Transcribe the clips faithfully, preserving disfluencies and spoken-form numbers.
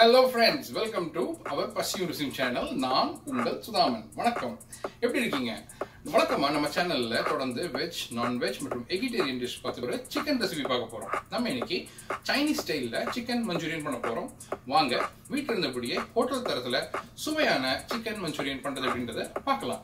Hello friends, welcome to our Paciyum Ruciyum channel. நான் உங்கள் சுதாமன். வணக்கம். எப்படி இருக்கீங்க? வணக்கமா நம்ம சேனல்ல தொடர்ந்து வெஜ், நான்-வெஜ் மற்றும் வெஜிடேரியன் டிஷ் பார்த்து ஒரு சிக்கன் ரெசிபி பார்க்க போறோம். நம்ம இன்னைக்கு சைனீஸ் ஸ்டைல்ல சிக்கன் மஞ்சூரியன் பண்ண போறோம். வாங்க வீட்ல இருந்தபடியே ஹோட்டல் தரத்துல சுவையான சிக்கன் மஞ்சூரியன் பண்றது அப்படின்றத பார்க்கலாம்.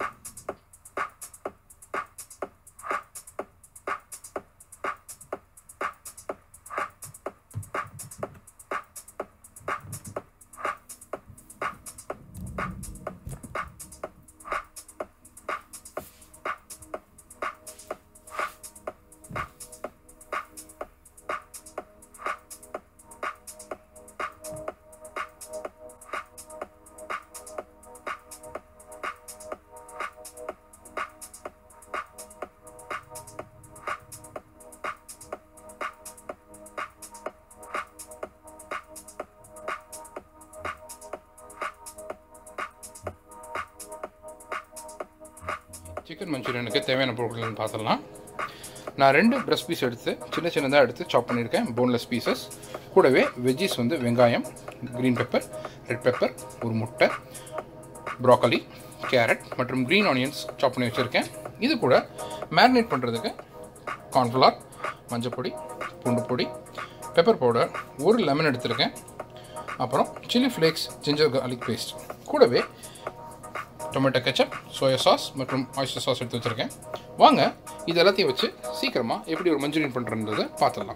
சிக்கன் மஞ்சூரியனுக்கு தேவையான பொருட்கள்னு பார்த்துடலாம். நான் ரெண்டு பிரஸ்ட் பீஸ் எடுத்து சின்ன சின்னதாக எடுத்து சாப் பண்ணியிருக்கேன், போன்லெஸ் பீசஸ். கூடவே வெஜ்ஜீஸ் வந்து வெங்காயம், க்ரீன் பெப்பர், ரெட் பெப்பர், ஒரு முட்டை, ப்ராக்கலி, கேரட் மற்றும் க்ரீன் ஆனியன்ஸ் சாப் பண்ணி வச்சுருக்கேன். இது கூட மேரினேட் பண்ணுறதுக்கு கார்ன்ஃப்ளவர், மஞ்சப்பொடி, பூண்டு பொடி, பெப்பர் பவுடர், ஒரு லெமன் எடுத்துருக்கேன். அப்புறம் chilli flakes, ginger garlic paste, கூடவே டொமேட்டோ கெச்சப், சோயா சாஸ் மற்றும் ஆஸ்டர் சாஸ் எடுத்து வச்சுருக்கேன். வாங்க இது எல்லாத்தையும் வச்சு சீக்கிரமாக எப்படி ஒரு மஞ்சூரியன் பண்ணுறதுன்றதை பார்த்துடலாம்.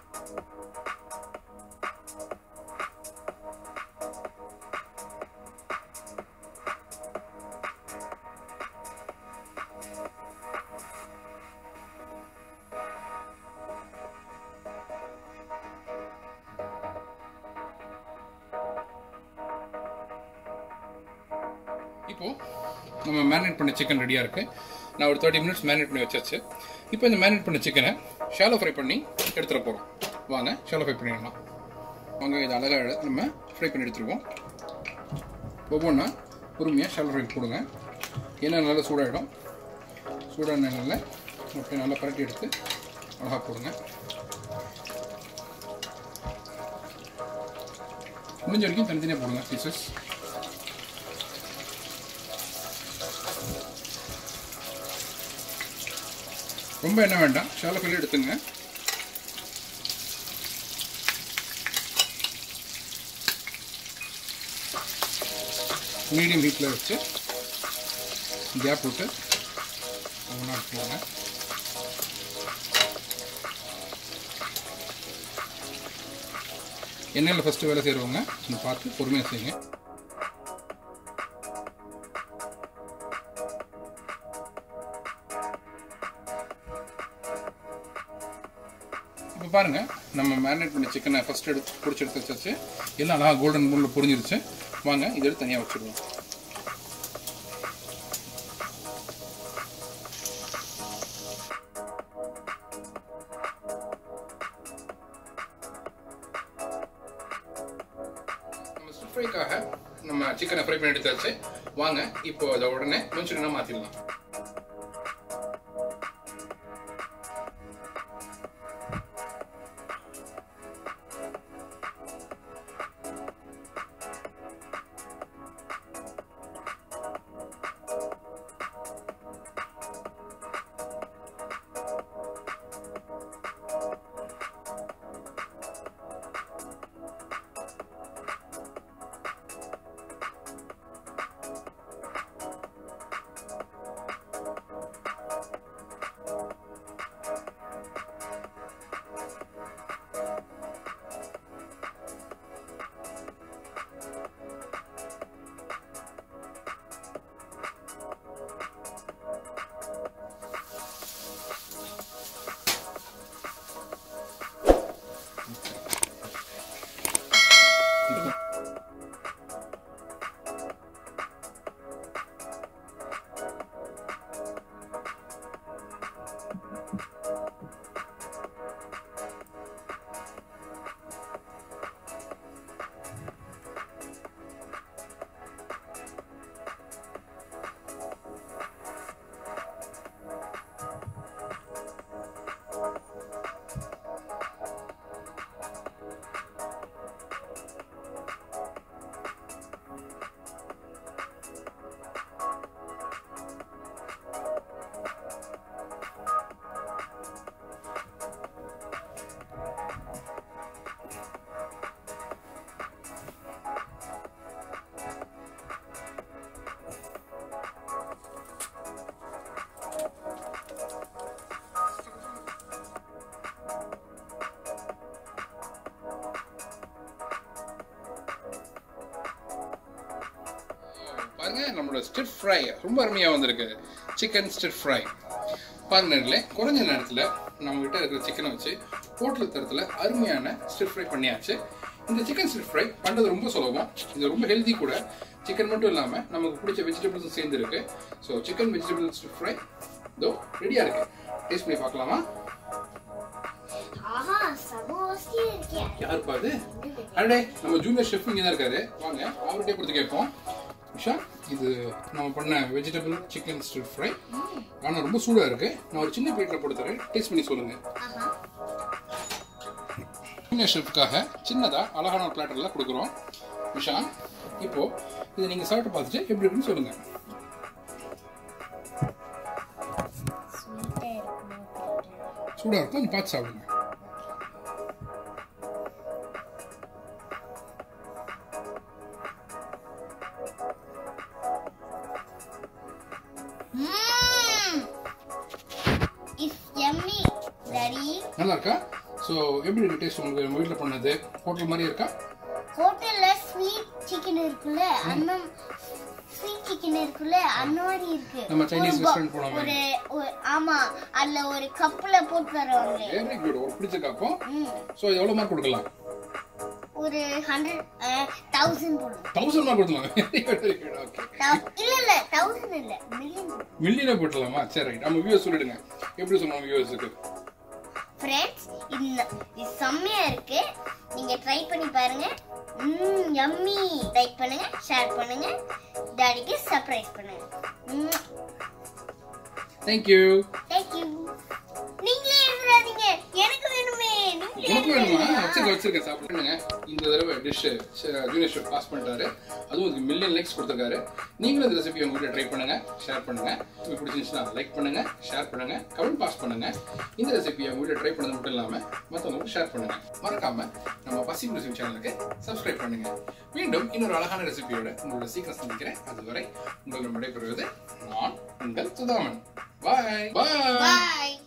இப்போது நம்ம மேரினேட் பண்ண சிக்கன் ரெடியாக இருக்குது. நான் ஒரு தேர்ட்டி மினிட்ஸ் மேரினேட் பண்ணி வச்சாச்சு. இப்போ இந்த மேரினேட் பண்ண சிக்கனை ஷாலோ ஃப்ரை பண்ணி எடுத்துகிட்டு போகிறோம். வாங்க ஷாலோ ஃப்ரை பண்ணிடலாம். வாங்க இது அழகாக நம்ம ஃப்ரை பண்ணி எடுத்துருவோம். ஒவ்வொன்றா பொறுமையாக ஷாலோ ஃப்ரை போடுங்க. எண்ணெய் நல்லா சூடாகிடும். சூடான எண்ணெயில் அப்படியே நல்லா பரட்டி எடுத்து அழகாக போடுங்க. முடிஞ்ச வரைக்கும் தனித்தனியாக போடுங்க பீசஸ். ரொம்ப எண்ணெய் வேண்டாம், ஷாலோ ஃப்ரை எடுத்துங்க. மீடியம் ஹீட்டில் வச்சு கேப் விட்டு ஒவ்வொன்றா எடுத்துக்கோங்க. எண்ணெயில் ஃபஸ்ட்டு வேலை செய்கிறவங்க இதை பார்த்து பொறுமையாக செய்யுங்க. இப்போ பாருங்கள், நம்ம மேரினேட் பண்ணி சிக்கனை ஃபஸ்ட் எடுத்து பிடிச்சி எடுத்து வச்சாச்சு. எல்லாம் அழகாக கோல்டன் மூடில் புரிஞ்சிருச்சு. வாங்க இதை எடுத்து தனியாக வச்சுருவோம். நம்ம ஸ்டிர் ஃப்ரைக்காக நம்ம சிக்கனை ஃப்ரை பண்ணி எடுத்து வச்சு வாங்க இப்போ அதை உடனே மஞ்சூரியனாக மாற்றிடலாம். பாருங்க நம்மளோட ஸ்டிர் ஃப்ரை ரொம்ப அருமையாக வந்திருக்கு. சிக்கன் ஸ்டிர் ஃப்ரை பாருங்க நேர்களே, குறைஞ்ச நேரத்தில் நம்மகிட்ட இருக்கிற சிக்கனை வச்சு ஹோட்டல் தரத்தில் அருமையான ஸ்டிர் ஃப்ரை பண்ணியாச்சு. இந்த சிக்கன் ஸ்டிர் ஃப்ரை பண்ணுறது ரொம்ப சுலபம். இது ரொம்ப ஹெல்தி கூட. சிக்கன் மட்டும் இல்லாமல் நமக்கு பிடிச்ச வெஜிடபிள்ஸும் சேர்ந்து இருக்கு. So chicken vegetable stir fry இதோ ரெடியாக இருக்கு. டேஸ்ட் பண்ணி பார்க்கலாமா? யாருப்பா அது? அடே நம்ம ஜூனியர் ஷெஃப் இங்கே தான் இருக்காரு. வாங்க அவர்கிட்டே கொடுத்து கேட்போம். உஷா, இது நம்ம பண்ண வெஜிடபிள் சிக்கன் ஸ்டிர் ஃப்ரை. ஆனால் ரொம்ப சூடாக இருக்கு. நான் ஒரு சின்ன பிளேட்டில் போட்டு தரேன். டேஸ்ட் பண்ணி சொல்லுங்க. ஜூனியர் ஷெஃப்காக சின்னதாக அழகான ஒரு பிளாட்டரில் கொடுக்குறோம். உஷா, இப்போ இதை நீங்கள் சாப்பிட்டு பார்த்துட்டு எப்படி இருக்குன்னு சொல்லுங்க. சூடாக இருக்கும், கொஞ்சம் பார்த்து சாப்பிடுங்க. நல்லா இருக்கா? சோ எப்படி இருக்கு டேஸ்ட்? உங்களுக்கு நம்ம வீட்ல பண்ணது ஹோட்டல் மாதிரி இருக்கா? ஹோட்டல்ல ஸ்வீட் சிக்கன் இருக்குல, அந்த ஸ்வீட் சிக்கன் இருக்குல, அந்த மாதிரி இருக்கு. நம்ம சைனீஸ் ரெஸ்டாரன்ட் போன மாதிரி. ஒரு ஆமா, அதுல ஒரு கப்ல போட்டு தருவாங்க. Very good. ஒரு பிடிச்ச கப். சோ இது எவ்வளவு மார்க் கொடுக்கலாம்? ஒரு நூறு ஆயிரம் போடுங்க. ஆயிரம் மார்க் கொடுக்கலாம். Very good. ஓகே. இல்ல இல்ல ஆயிரம் இல்ல, மில்லியன். மில்லியனா போடலாமா? சரி ரைட். நம்ம வியூஸ் சொல்லிடுங்க. எப்படி சொன்னோம் வியூஸ்க்கு? ஃப்ரெண்ட்ஸ், இந்த இது செம்மையா இருக்கு. நீங்க ட்ரை பண்ணி பாருங்க. ம் யம்மி. லைக் பண்ணுங்க, ஷேர் பண்ணுங்க, டாடிக்கு சர்ப்ரைஸ் பண்ணுங்க. Thank you. Thank you. நீங்களே எழுதுறாதீங்க. எனக்கு வேணுமே. எனக்கு வேணுமா? வச்சிருக்க வச்சிருக்க சாப்பிடுங்க. இந்த தடவை டிஷ் ஜூனியர் ஷெஃப் பாஸ் பண்ணிட்டாரு. அதுவும் இதுக்கு மில்லியன் லைக்ஸ் கொடுத்துருக்காரு. நீங்களும் இந்த ரெசிபி உங்க வீட்டில் ட்ரை பண்ணுங்க, ஷேர் பண்ணுங்க. உங்களுக்கு பிடிச்சிருந்துச்சுன்னா லைக் பண்ணுங்க, ஷேர் பண்ணுங்க, கமெண்ட் பாஸ் பண்ணுங்க. இந்த ரெசிபியை உங்க வீட்டில் ட்ரை பண்ணது மட்டும் இல்லாமல் மற்றவங்களுக்கு ஷேர் பண்ணுங்க. மறக்காம நம்ம பசியம் ருசியம் சேனலுக்கு சப்ஸ்கிரைப் பண்ணுங்க. மீண்டும் இன்னொரு அழகான ரெசிபியோட உங்களோட சீக்கிரம் சந்திக்கிறேன். அதுவரை உங்களிடம் விடைபெறுவது நான் உங்கள் சுதாமன். பாய் பாய்.